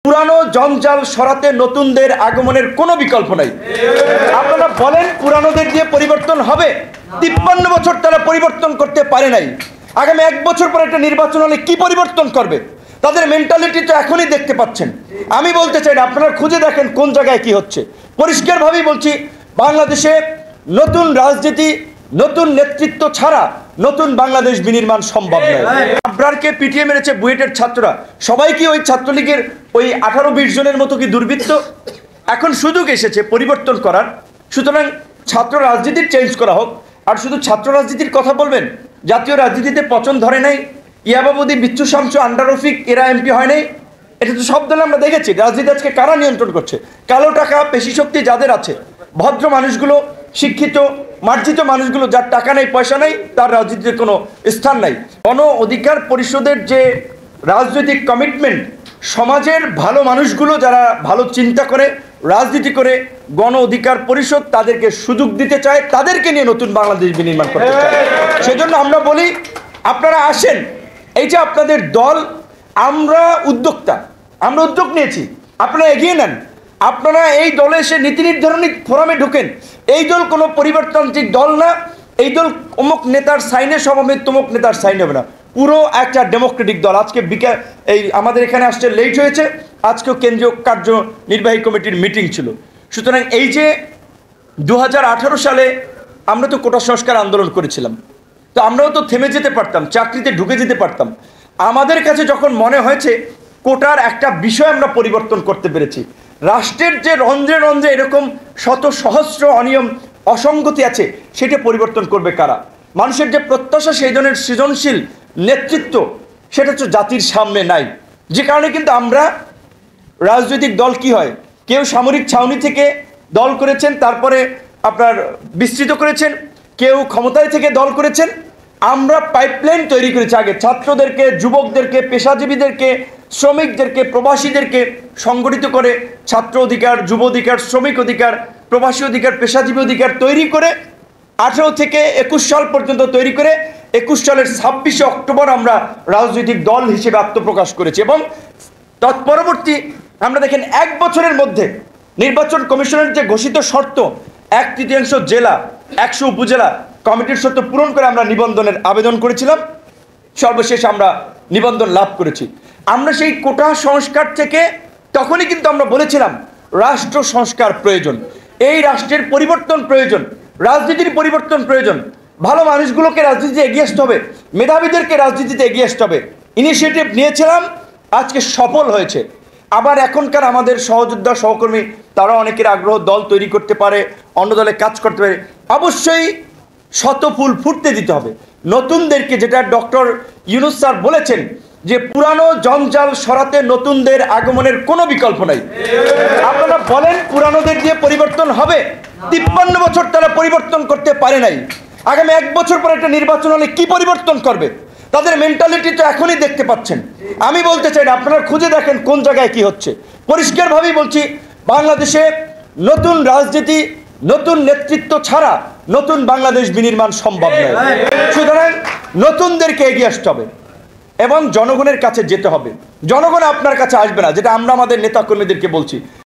পুরানো জঞ্জাল সরাতে নতুনদের আগমনের কোনো বিকল্প নাই। আপনারা বলেন পুরানোদের দিয়ে পরিবর্তন হবে? 53 বছর তারা পরিবর্তন করতে পারে নাই। আগামী 1 বছর পর একটা নির্বাচন হলে কি পরিবর্তন করবে? তাদের মেন্টালিটি তো এখনই দেখতে পাচ্ছেন। আমি বলতে চাই না, আপনারা খুঁজে দেখেন কোন জায়গায় কি হচ্ছে। পরিষ্কারভাবেই বলছি, বাংলাদেশে নতুন রাজনীতি, নতুন নেতৃত্ব ছাড়া নতুন বাংলাদেশ বিনির্মাণ সম্ভব নয়। আবরারকে পিটিয়ে মেরেছে বুয়েটের ছাত্ররা, সবাই কি ওই ছাত্রলীগের ওই 18-20 জনের মতো কি দুর্বৃত্ত? এখন সুযোগ এসেছে পরিবর্তন করার, সুতরাং ছাত্র রাজনীতির চেঞ্জ করা হোক। আর শুধু ছাত্র রাজনীতির কথা বলবেন, জাতীয় রাজনীতিতে পচন ধরে নাই, ইয়াবাবুদি, বিচ্ছু শামসু, আন্ডার রফিক এরা এমপি হয় নাই। এটা তো সব দলে আমরা দেখেছি। রাজনীতি আজকে কারা নিয়ন্ত্রণ করছে? কালো টাকা, পেশি শক্তি যাদের আছে, ভদ্র মানুষগুলো, শিক্ষিত মার্জিত মানুষগুলো, যার টাকা নেই, পয়সা নেই, তার রাজনীতির কোনো স্থান নাই। গণ অধিকার পরিষদের যে রাজনৈতিক কমিটমেন্ট, সমাজের ভালো মানুষগুলো যারা ভালো চিন্তা করে রাজনীতি করে, গণ অধিকার পরিষদ তাদেরকে সুযোগ দিতে চায়, তাদেরকে নিয়ে নতুন বাংলাদেশ বিনির্মাণ করতে চায়। সেজন্য আমরা বলি, আপনারা আসেন। এই যে আপনাদের দল, আমরা উদ্যোক্তা, আমরা উদ্যোগ নিয়েছি, আপনারা এগিয়ে নেন। আপনারা এই দলে এসে নীতি নির্ধারণী ফোরামে ঢুকেন। এই দল কোনো পরিবর্তনতান্ত্রিক দল না। এই দল অমুক নেতার সাইনে সমাবেশ, তমুক নেতার সাইন হবে না। পুরো একটা ডেমোক্রেটিক দল। আজকে এই আমাদের এখানে আসতে লেট হয়েছে, আজকেও কেন্দ্রীয় কার্যনির্বাহী কমিটির মিটিং ছিল। সুতরাং এই যে 2018 সালে আমরা তো কোটা সংস্কার আন্দোলন করেছিলাম, তো আমরাও তো থেমে যেতে পারতাম, চাকরিতে ঢুকে যেতে পারতাম। আমাদের কাছে যখন মনে হয়েছে কোটার একটা বিষয় আমরা পরিবর্তন করতে পেরেছি, রাষ্ট্রের যে রন্ধ্রে রন্ধ্রে এরকম শত সহস্র অনিয়ম অসঙ্গতি আছে, সেটা পরিবর্তন করবে কারা? মানুষের যে প্রত্যাশা, সেই ধরনের সৃজনশীল নেতৃত্ব, সেটা তো জাতির সামনে নাই। যে কারণে কিন্তু আমরা রাজনৈতিক দল কি হয়, কেউ সামরিক ছাউনি থেকে দল করেছেন, তারপরে আপনার বিস্তৃত করেছেন, কেউ ক্ষমতায় থেকে দল করেছেন। আমরা পাইপলাইন তৈরি করেছি। আগে ছাত্রদেরকে, যুবকদেরকে, পেশাজীবীদেরকে, শ্রমিকদেরকে, প্রবাসীদেরকে সংগঠিত করে ছাত্র অধিকার, যুব অধিকার, শ্রমিক অধিকার, প্রবাসী অধিকার, পেশাজীবী অধিকার তৈরি করে 18 থেকে 21 সাল পর্যন্ত তৈরি করে 21 সালের 26শে অক্টোবর আমরা রাজনৈতিক দল হিসেবে আত্মপ্রকাশ করেছি। এবং তৎপরবর্তী আমরা দেখেন 1 বছরের মধ্যে নির্বাচন কমিশনের যে ঘোষিত শর্ত, 1/3 জেলা, 100 উপজেলা কমিটির শর্ত পূরণ করে আমরা নিবন্ধনের আবেদন করেছিলাম। সর্বশেষ আমরা নিবন্ধন লাভ করেছি। আমরা সেই কোটা সংস্কার থেকে তখনই কিন্তু আমরা বলেছিলাম রাষ্ট্র সংস্কার প্রয়োজন, এই রাষ্ট্রের পরিবর্তন প্রয়োজন, রাজনীতির পরিবর্তন প্রয়োজন। ভালো মানুষগুলোকে রাজনীতিতে এগিয়ে আসতে হবে, মেধাবীদেরকে রাজনীতিতে এগিয়ে আসতে হবে। ইনিশিয়েটিভ নিয়েছিলাম, আজকে সফল হয়েছে। আবার এখনকার আমাদের সহযোদ্ধা, সহকর্মী, তারা অনেকের আগ্রহ, দল তৈরি করতে পারে, অন্য দলে কাজ করতে পারে। অবশ্যই শত ফুল ফুটতে দিতে হবে নতুনদেরকে, যেটা ডক্টর ইউনূস স্যার বলেছেন যে পুরানো জঞ্জাল সরাতে নতুনদের আগমনের কোনো বিকল্প নাই। আপনারা বলেন পুরানোদের দিয়ে পরিবর্তন হবে? 53 বছর তারা পরিবর্তন করতে পারে নাই। আগামী 1 বছর পর একটা নির্বাচন হলে কি পরিবর্তন করবে? তাদের মেন্টালিটি তো এখনই দেখতে পাচ্ছেন। আমি বলতে চাই না, আপনারা খুঁজে দেখেন কোন জায়গায় কি হচ্ছে। পরিষ্কারভাবেই বলছি, বাংলাদেশে নতুন রাজনীতি, নতুন নেতৃত্ব ছাড়া নতুন বাংলাদেশ বিনির্মাণ সম্ভব নয়। সুতরাং নতুনদেরকে এগিয়ে আসতে হবে এবং জনগণের কাছে যেতে হবে। জনগণ আপনার কাছে আসবে না, যেটা আমরা আমাদের নেতাকর্মীদেরকে বলছি।